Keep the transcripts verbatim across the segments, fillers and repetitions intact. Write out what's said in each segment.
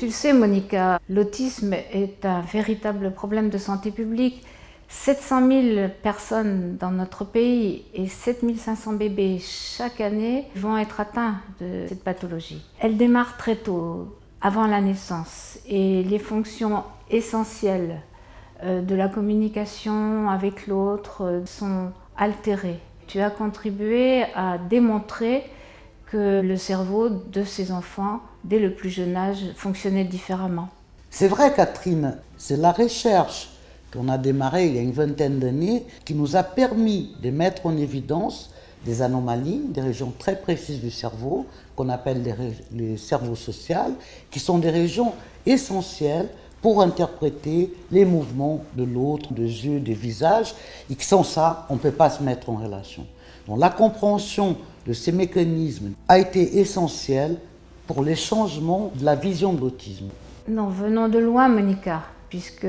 le sais, Monica, l'autisme est un véritable problème de santé publique. sept cent mille personnes dans notre pays et sept mille cinq cents bébés chaque année vont être atteints de cette pathologie. Elle démarre très tôt, avant la naissance, et les fonctions essentielles de la communication avec l'autre sont altérées. Tu as contribué à démontrer que le cerveau de ces enfants, dès le plus jeune âge, fonctionnait différemment. C'est vrai, Catherine, c'est la recherche qu'on a démarrée il y a une vingtaine d'années qui nous a permis de mettre en évidence des anomalies, des régions très précises du cerveau, qu'on appelle les, les cerveaux sociaux, qui sont des régions essentielles pour interpréter les mouvements de l'autre, des yeux, des visages, et que sans ça, on ne peut pas se mettre en relation. Donc la compréhension de ces mécanismes a été essentielle pour les changements de la vision de l'autisme. Non, venons de loin, Monica, puisque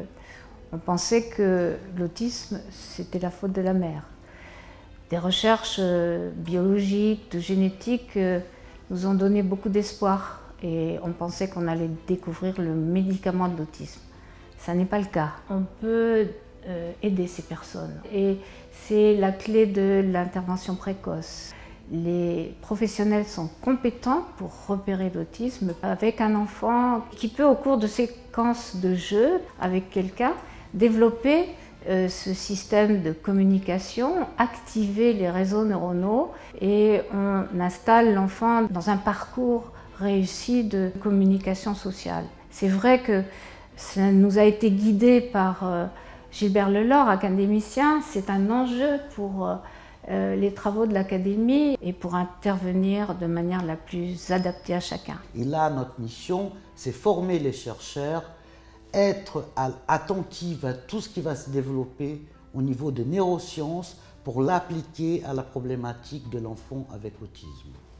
on pensait que l'autisme, c'était la faute de la mère. Des recherches biologiques, de génétique, nous ont donné beaucoup d'espoir et on pensait qu'on allait découvrir le médicament de l'autisme. Ça n'est pas le cas. On peut euh, aider ces personnes et c'est la clé de l'intervention précoce. Les professionnels sont compétents pour repérer l'autisme avec un enfant qui peut, au cours de séquences de jeu avec quelqu'un, développer euh, ce système de communication, activer les réseaux neuronaux et on installe l'enfant dans un parcours réussi de communication sociale. C'est vrai que ça nous a été guidé par euh, Gilbert Lelord, académicien. C'est un enjeu pour euh, Euh, les travaux de l'Académie et pour intervenir de manière la plus adaptée à chacun. Et là, notre mission, c'est former les chercheurs, être attentifs à tout ce qui va se développer au niveau des neurosciences pour l'appliquer à la problématique de l'enfant avec autisme.